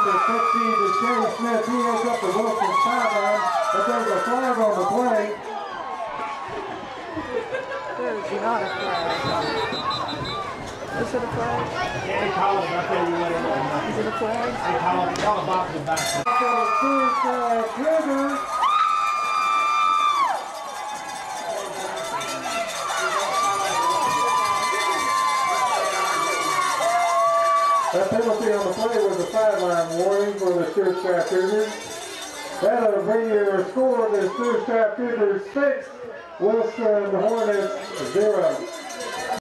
number 15 to Sherry Smith. He ends up the Wilson sideline, but there's a flag on the play. There's not a flag. Is it a flag? Yeah, they call it up there. You let it know. Is it a flag? They call it box the back. Trigger. That penalty on the play was a sideline warning for the Stewart Staff Cougars. That'll bring your score to Stewart Staff Cougars 6, Wilson Hornets 0.